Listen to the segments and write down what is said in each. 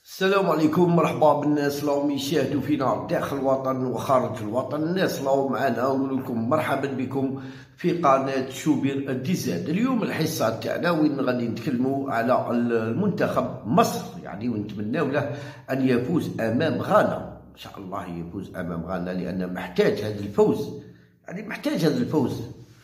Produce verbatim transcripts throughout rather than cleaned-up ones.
السلام عليكم، مرحبا بالناس اللي راهم يشاهدوا فينا داخل الوطن وخارج الوطن. الناس اللي راهم معنا نقول لكم مرحبا بكم في قناه شوبير ديزاد. اليوم الحصه تاعنا وين غادي نتكلموا على المنتخب مصر، يعني ونتمناو له ان يفوز امام غانا، ان شاء الله يفوز امام غانا، لان محتاج هذا الفوز، يعني محتاج هذا الفوز.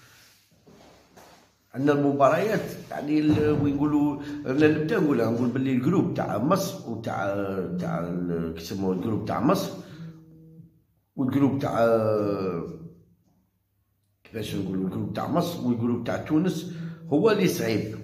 عندنا المباريات يعني ويقولوا انا نبدا نقولها نقول باللي الجروب تاع مصر وتاع تاع كيسموه الجروب تاع مصر والجروب تاع كيفاش نقولوا الجروب تاع مصر والجروب تاع تونس هو اللي صعيب،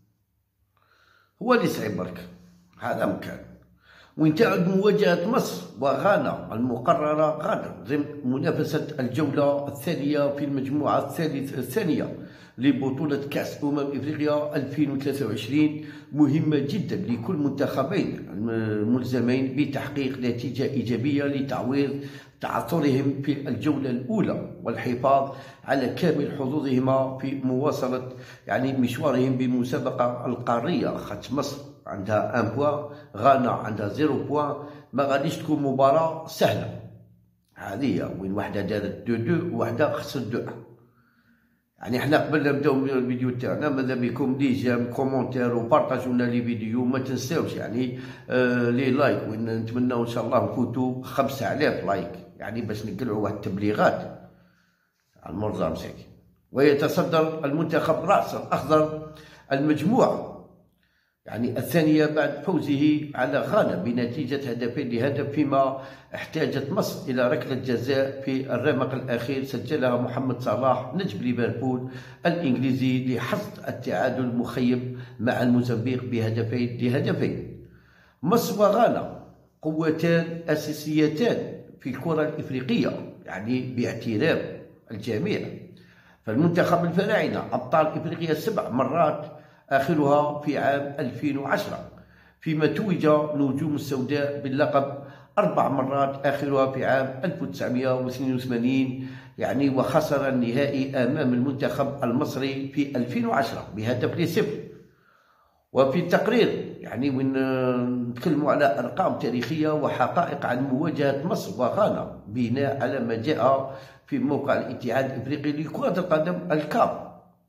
هو اللي صعيب برك. هذا مكان وين تعد مواجهة مصر وغانا المقررة غدا ضمن منافسة الجولة الثانية في المجموعة الثالثة الثانية لبطولة كأس أمم إفريقيا ألفين وثلاثة وعشرين، مهمة جدا لكل منتخبين الملزمين بتحقيق نتيجة إيجابية لتعويض تعثرهم في الجولة الأولى والحفاظ على كامل حظوظهما في مواصلة يعني مشوارهم بالمسابقة القارية. خاطر مصر عندها ان بوان، غانا عندها زيرو بوان، ما غاديش تكون مباراة سهلة. هذه وين واحدة دارت دو دو وواحدة خسرت دو. يعني احنا قبل نبداو الفيديو تاعنا ماذا بكم لي جيم كومونتير وبارطاجوا لنا لي فيديو، ما تنساوش يعني آه لي لايك، وين نتمناو ان شاء الله نفوتوا خمسة آلاف لايك، يعني باش نقلعوا واحد التبليغات على المرزا مساكين. ويتصدر المنتخب رأس الأخضر المجموعة يعني الثانية بعد فوزه على غانا بنتيجة هدفين لهدف، فيما احتاجت مصر إلى ركلة جزاء في الرمق الأخير سجلها محمد صلاح نجم ليفربول الإنجليزي لحصد التعادل المخيب مع الموزمبيق بهدفين لهدفين. مصر وغانا قوتان أساسيتان في الكرة الإفريقية يعني باعتراف الجميع، فالمنتخب الفراعنة أبطال إفريقيا سبع مرات آخرها في عام ألفين وعشرة، فيما توج نجوم السوداء باللقب أربع مرات آخرها في عام ألف وتسعمائة واثنين وثمانين يعني، وخسر النهائي أمام المنتخب المصري في ألفين وعشرة بهدف لصفر. وفي التقرير يعني وين نتكلموا على أرقام تاريخية وحقائق عن مواجهة مصر وغانا بناء على ما جاء في موقع الاتحاد الإفريقي لكرة القدم الكاب.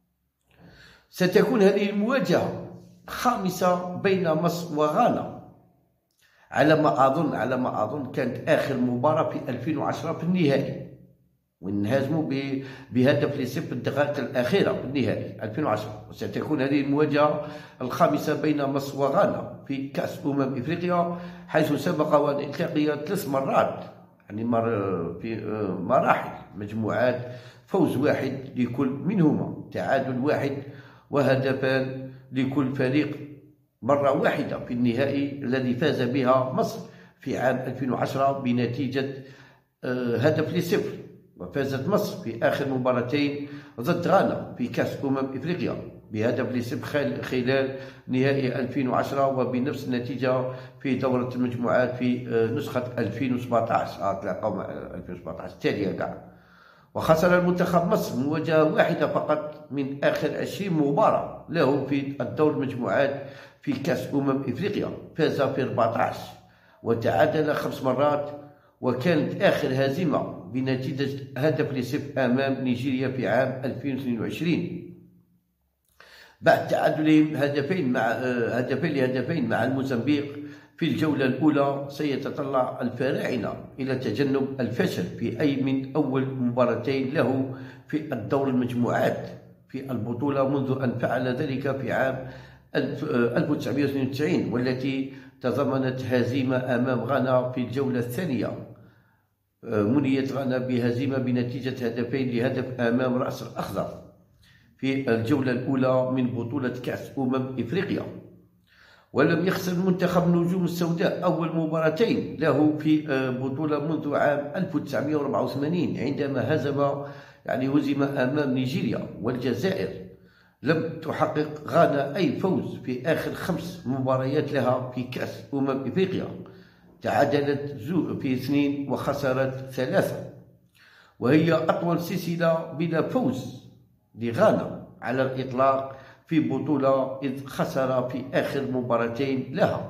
ستكون هذه المواجهة خامسة بين مصر وغانا على ما أظن، على ما أظن كانت آخر مباراة في ألفين وعشرة في النهائي وانهزموا بهدف لصفر في الدقائق الأخيرة في النهائي ألفين وعشرة. وستكون هذه المواجهة الخامسة بين مصر وغانا في كأس أمم إفريقيا، حيث سبق وأن التقيا ثلاث مرات يعني مر في مراحل مجموعات، فوز واحد لكل منهما، تعادل واحد وهدفان لكل فريق مرة واحدة في النهائي الذي فاز بها مصر في عام ألفين وعشرة بنتيجة هدف لصفر. وفازت مصر في آخر مباراتين ضد غانا في كأس أمم إفريقيا بهدف لصفر خلال نهائي ألفين وعشرة، وبنفس النتيجة في دورة المجموعات في نسخة ألفين وسبعة عشر تلاقاو ألفين وسبعة عشر التالية كاع. وخسر المنتخب مصر مواجهة واحدة فقط من آخر عشرين مباراة له في الدور المجموعات في كأس أمم إفريقيا، فاز في أربعة عشر وتعادل خمس مرات، وكانت آخر هزيمة بنتيجة هدف لصفر أمام نيجيريا في عام ألفين واثنين وعشرين بعد تعادلهم هدفين مع هدفين لهدفين مع الموزمبيق في الجولة الأولى. سيتطلع الفراعنة إلى تجنب الفشل في أي من أول مباراتين له في الدور المجموعات في البطولة منذ أن فعل ذلك في عام ألف وتسعمائة واثنين وتسعين، والتي تضمنت هزيمة أمام غانا في الجولة الثانية. منيت غانا بهزيمة بنتيجة هدفين لهدف أمام رأس الأخضر في الجولة الأولى من بطولة كأس أمم إفريقيا. ولم يخسر المنتخب نجوم السوداء أول مباراتين له في بطولة منذ عام ألف وتسعمائة وأربعة وثمانين عندما هزم يعني هزم أمام نيجيريا والجزائر. لم تحقق غانا أي فوز في آخر خمس مباريات لها في كأس أمم إفريقيا، تعادلت في اثنين وخسرت ثلاثة، وهي أطول سلسلة بلا فوز لغانا على الإطلاق في بطولة، إذ خسر في آخر مباراتين لها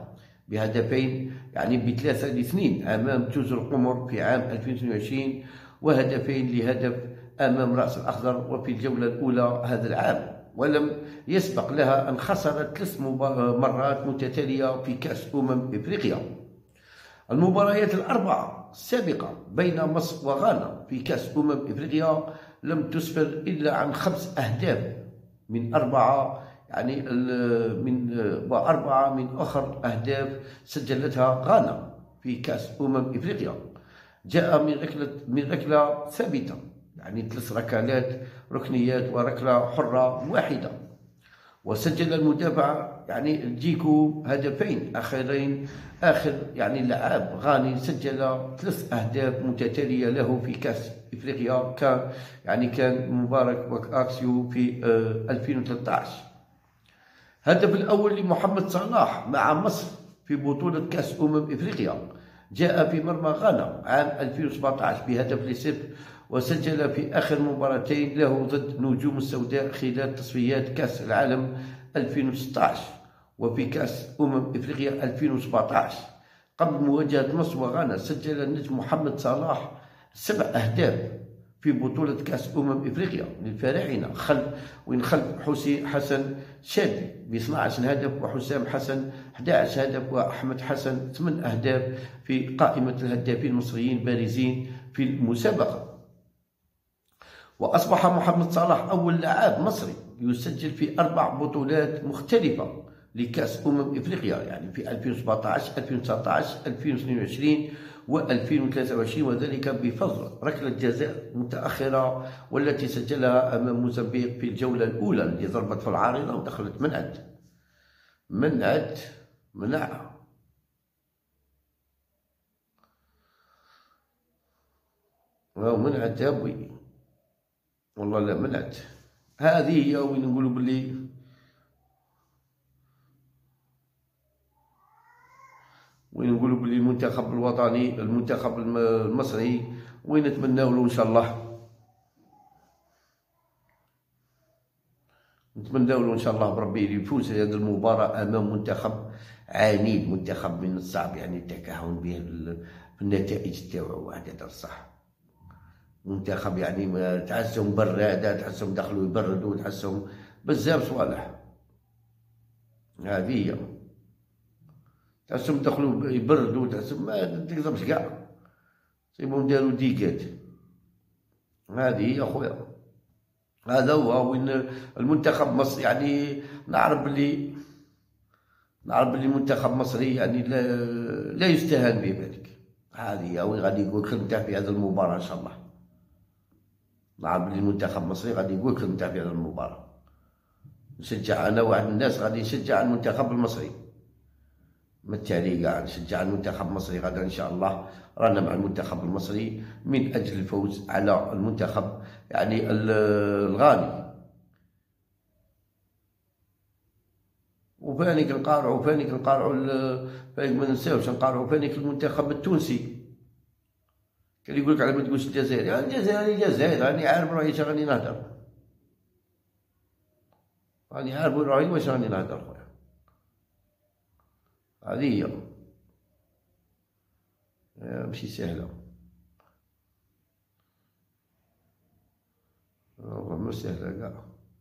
بهدفين يعني بثلاثة لاثنين أمام جزر القمر في عام ألفين واثنين وعشرين، وهدفين لهدف أمام رأس الأخضر وفي الجولة الأولى هذا العام. ولم يسبق لها أن خسرت ثلاث مرات متتالية في كأس أمم إفريقيا. المباريات الأربعة السابقة بين مصر وغانا في كأس أمم إفريقيا لم تسفر إلا عن خمس أهداف من أربعة يعني من وأربعة من آخر أهداف سجلتها غانا في كأس أمم إفريقيا. جاء من ركلة من ركلة ثابتة، يعني ثلاث ركلات ركنيات وركلة حرة واحدة. وسجل المدافع يعني جيكو هدفين آخرين. آخر يعني لاعب غاني سجل ثلاث أهداف متتالية له في كأس إفريقيا، كان يعني كان مبارك وأكسيو في ألفين وثلاثة عشر. الهدف الأول لمحمد صلاح مع مصر في بطولة كأس أمم إفريقيا جاء في مرمى غانا عام ألفين وسبعة عشر بهدف لصفر، وسجل في آخر مباراتين له ضد نجوم السوداء خلال تصفيات كأس العالم ألفين وستة عشر وفي كأس أمم إفريقيا ألفين وسبعة عشر. قبل مواجهة مصر وغانا سجل النجم محمد صلاح سبع أهداف في بطولة كأس أمم إفريقيا للفراعنة، خلف وين خلف حسين حسن شادي ب اثني عشر هدف، وحسام حسن أحد عشر هدف، وأحمد حسن ثمانية أهداف في قائمة الهدافين المصريين بارزين في المسابقة. وأصبح محمد صلاح أول لاعب مصري يسجل في أربع بطولات مختلفة لكأس أمم إفريقيا، يعني في ألفين وسبعة عشر ألفين وتسعة عشر ألفين واثنين وعشرين وألفين وثلاثة وعشرين، وذلك بفضل ركلة جزاء متأخرة والتي سجلها أمام موزمبيق في الجولة الأولى اللي ضربت في العارضة ودخلت منعت منعت منع منعت يا بوي، والله لا منعت. هذه هي وين نقولوا باللي وين نقولوا باللي المنتخب الوطني المنتخب المصري وين نتمناو له ان شاء الله نتمناو له ان شاء الله بربي يفوز هذه المباراة امام منتخب عنيد، منتخب من الصعب يعني التكهن به في النتائج تاعو. هذا صح، منتخب يعني تحسهم برادة، تحسهم دخلوا يبردوا، تحسهم بزاف صوالح. هذه هي تحسهم دخلوا يبردوا، تحسهم ما تقدرش كاع سيبهم داروا ديكات. هذه هي خويا، هذا هو وين المنتخب مصر يعني نعرف بلي نعرف بلي منتخب مصري يعني لا, لا يستهان به بالك. هذه هي وين غادي يقول خدمته في هذه المباراة ان شاء الله. نعرف بلي المنتخب المصري غادي يقول خدمته في هذه المباراة. نشجع انا واحد الناس غادي يشجع المنتخب المصري، بالتالي كاع نشجع المنتخب المصري غدا ان شاء الله. رانا مع المنتخب المصري من اجل الفوز على المنتخب يعني الغاني. وفاني كنقارعوا فاني كنقارعوا فاني ما ننساوش نقارعوا فاني المنتخب التونسي. كان يقول لك على ما تقولش الجزائر، يعني الجزائر الجزائر راني عارف روحي اش راني نهضر، راني عارف روحي واش راني نهضر خويا. هذه هي ماشي سهلة، مش سهلة كاع.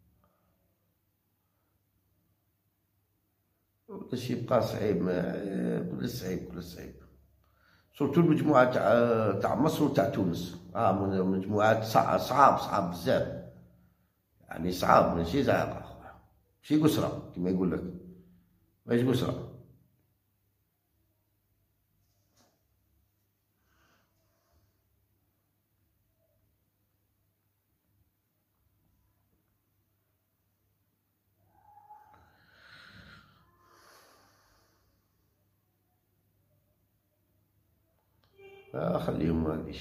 كلشي يبقى صعيب، كل صعيب كل صعيب، سورتو المجموعة تاع تاع مصر وتاع تونس. اه مجموعات صعاب صعاب صعاب بزاف، يعني صعاب ماشي زعاقة خويا، ماشي قسرة كيما يقول لك، ماشي قسرة. آه خليهم معليش.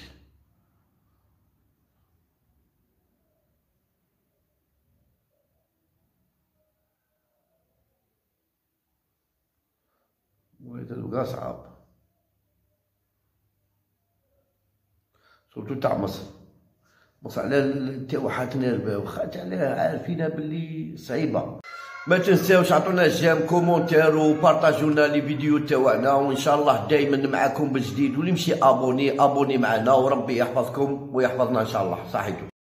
وهذا الوقا صعاب، سورتو تاع مصر. مصر على تاعو حاتنا واخا على عارفين باللي صعيبة. ما تنساوش عطونا جيم كومونتير وبارطاجونا لي فيديو تاعنا، وان شاء الله دائما معكم بالجديد، واللي يمشي ابوني ابوني معنا، وربي يحفظكم ويحفظنا ان شاء الله. صحيتو.